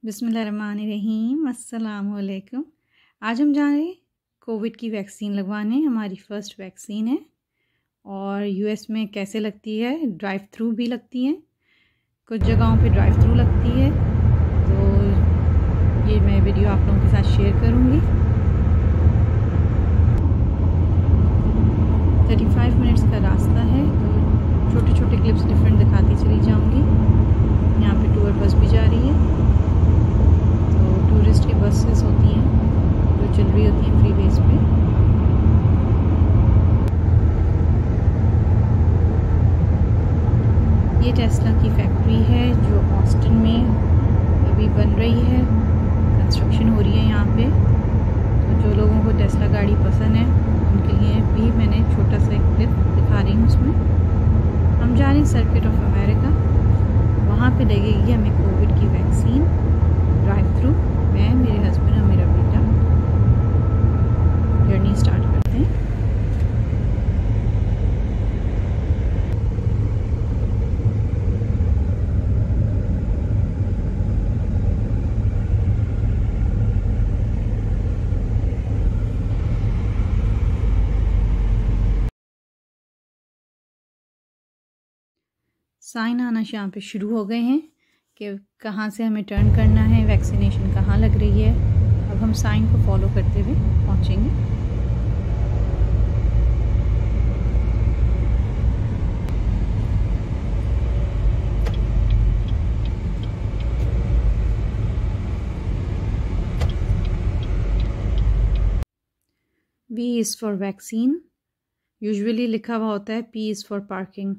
बिस्मिल्लाहिर्रहमानिर्रहीम, अस्सलामुअलैकुम। आज हम जा रहे हैं कोविड की वैक्सीन लगवाने। हमारी फ़र्स्ट वैक्सीन है और यूएस में कैसे लगती है, ड्राइव थ्रू भी लगती है, कुछ जगहों पे ड्राइव थ्रू लगती है। तो ये मैं वीडियो आप लोगों के साथ शेयर करूँगी। 35 मिनट्स का रास्ता है, तो छोटे छोटे क्लिप्स डिफरेंट दिखाती चली जाऊँगी। यहाँ पे टूर बस भी जा रही है, टूरिस्ट की बसेस होती हैं जो चल रही होती हैं फ्री बेस पे। ये टेस्ला की फैक्ट्री है जो ऑस्टिन में अभी बन रही है, कंस्ट्रक्शन हो रही है यहाँ पे। तो जो लोगों को टेस्ला गाड़ी पसंद है उनके लिए भी मैंने छोटा सा एक क्लिप दिखा रही हूँ उसमें। हम जा रहे हैं सर्किट ऑफ अमेरिका, वहाँ पे लगेगी हमें कोविड की वैक्सीन ड्राइव थ्रू। मैं, मेरे हस्बैंड और मेरा बेटा जर्नी स्टार्ट करते हैं। साइन आना यहाँ पे शुरू हो गए हैं कि कहाँ से हमें टर्न करना है, वैक्सीनेशन कहाँ लग रही है। अब हम साइन को फॉलो करते हुए पहुँचेंगे। V is for vaccine, usually लिखा हुआ होता है P इज़ फॉर पार्किंग।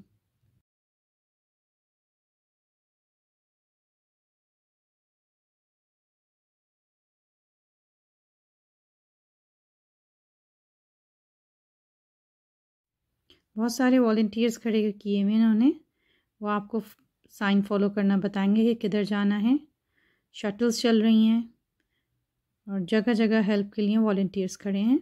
बहुत सारे वॉलंटियर्स खड़े किए हुए इन्होंने, वो आपको साइन फॉलो करना बताएंगे कि किधर जाना है। शटल्स चल रही हैं और जगह जगह हेल्प के लिए वॉलंटियर्स खड़े हैं।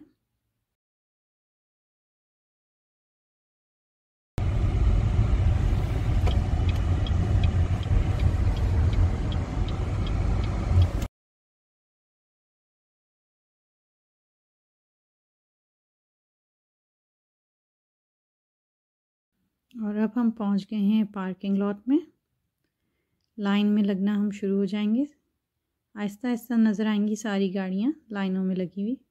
और अब हम पहुंच गए हैं पार्किंग लॉट में। लाइन में लगना हम शुरू हो जाएंगे। आहिस्ता आहिस्ता नज़र आएंगी सारी गाड़ियां लाइनों में लगी हुई।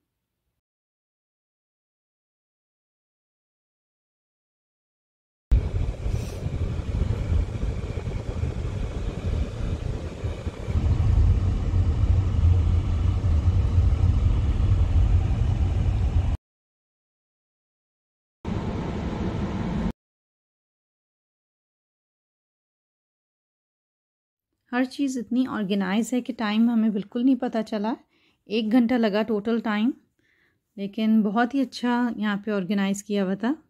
हर चीज़ इतनी ऑर्गेनाइज है कि टाइम हमें बिल्कुल नहीं पता चला। 1 घंटा लगा टोटल टाइम, लेकिन बहुत ही अच्छा यहाँ पे ऑर्गेनाइज किया हुआ था।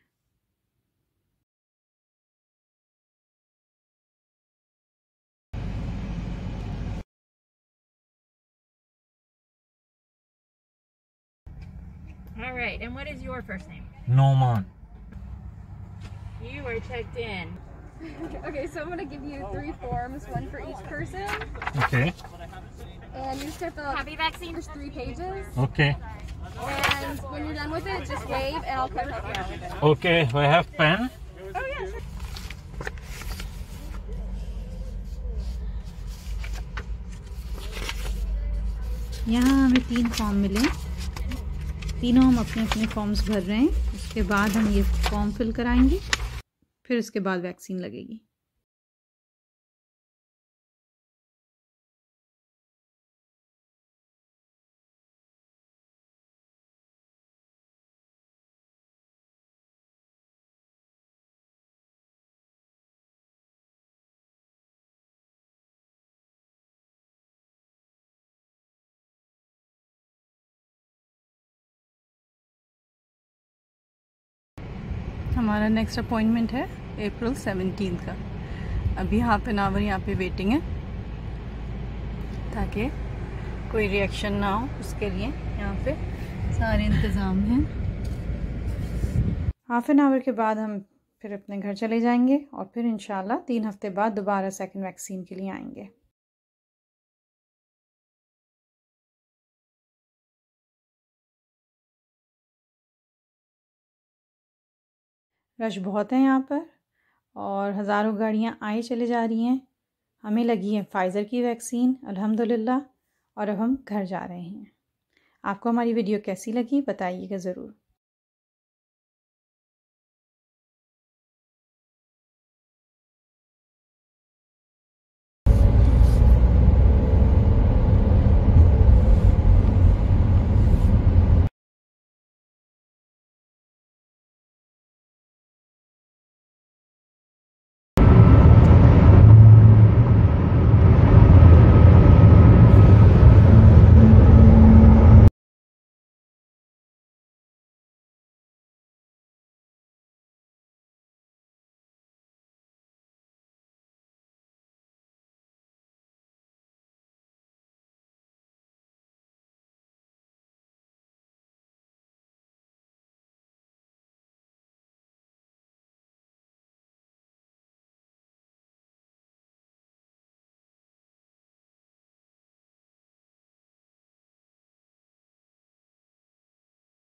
All right, and what is your first name? Norman. You are checked in. Okay, so I'm going to give you 3 forms, one for each person. Okay. And you just have to fill out Happy vaccine. first 3 pages. Okay. And when you're done with it, just wave and I'll come help you out with it. Okay. I have pen. Oh, yeah, sure. यहाँ हमें 3 form मिले, तीनों हम अपने अपने forms भर रहे हैं। उसके बाद हम ये फॉर्म फिल कराएंगे, फिर उसके बाद वैक्सीन लगेगी। हमारा नेक्स्ट अपॉइंटमेंट है अप्रैल 17 का। अभी हाफ एन आवर यहाँ पे वेटिंग है ताकि कोई रिएक्शन ना हो, उसके लिए यहाँ पे सारे इंतज़ाम हैं। हाफ एन आवर के बाद हम फिर अपने घर चले जाएंगे और फिर इंशाल्लाह 3 हफ्ते बाद दोबारा सेकंड वैक्सीन के लिए आएंगे। रश बहुत है यहाँ पर और हज़ारों गाड़ियाँ आए चले जा रही हैं। हमें लगी है फाइज़र की वैक्सीन अल्हम्दुलिल्लाह और अब हम घर जा रहे हैं। आपको हमारी वीडियो कैसी लगी बताइएगा ज़रूर।